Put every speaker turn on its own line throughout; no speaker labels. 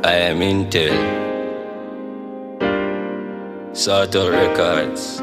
I am Intel. Sartor Records.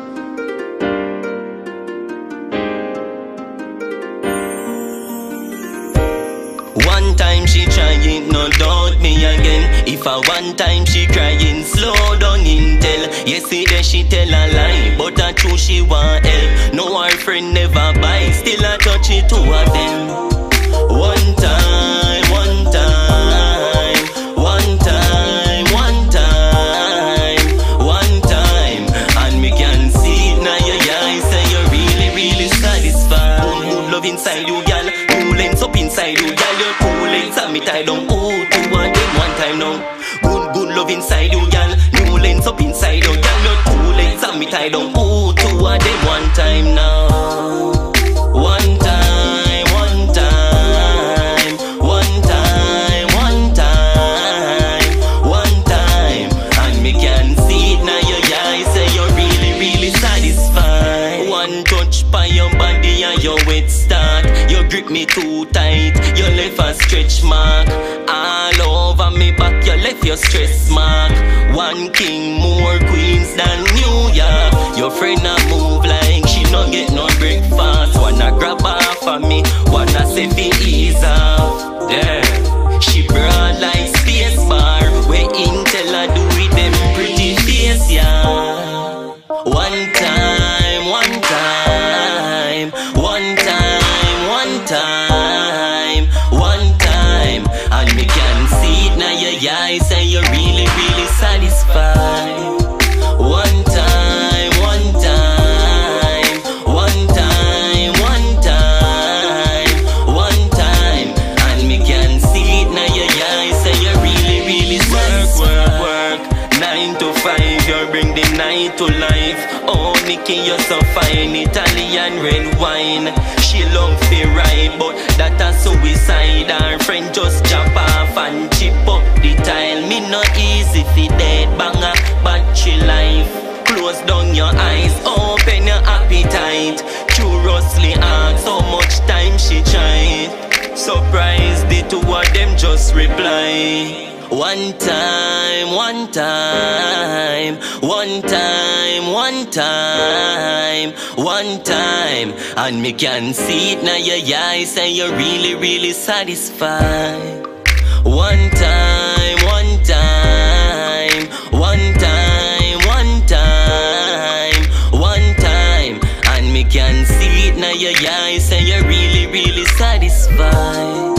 One time she trying, no doubt me again. If a one time she crying, slow down Intel. Yesterday she tell a lie, but a true she want help. No, her friend never buy, still a touch it two of them. One time, one time, one time, one time, one time, and me can see it now your eyes, say you're really, really satisfied. Good love inside you, girl. Two lengths up inside you, girl. You're two lengths and me tie down. Ooh, two and them one time now. Good love inside you, girl. New lengths up inside you, girl. You're two lengths and me tie down. Ooh, two and them one time now. One time, one time, one time, one time, one time, and me can see it now your eyes, say you're really, really satisfied. One touch by your body and your wet start. You grip me too tight, you left a stretch mark. All over me back, you left your stress mark. One king, more queens than New York. Your friend a move like she not get no breakfast. Wanna grab off of me, wanna say fi ease off. Yeah, she broad like space bar. Where Intel a do with them pretty face, yeah. One time, one time, one time, one time, one time, and me can see it now your eyes, say you're really, really satisfied. One time, one time, one time, one time, one time, and me can see it now your eyes, say you're really, really satisfied. Work, 9 to 5, you bring the night to life. Oh, Nikki, you're so fine, Italian red wine. She love fi ride, but that a suicide. Her friend just jump off and chip up the tile. Me no easy fi dead banger, battery life. Close down your eyes, open your appetite. Curiously ask how much time she tried. Surprise, the two of them just reply. One time, one time, one time, one time, one time, and me can see it now your eyes, say you're really, really satisfied. One time, one time, one time, one time, one time, and me can see it now your eyes, say you're really, really satisfied.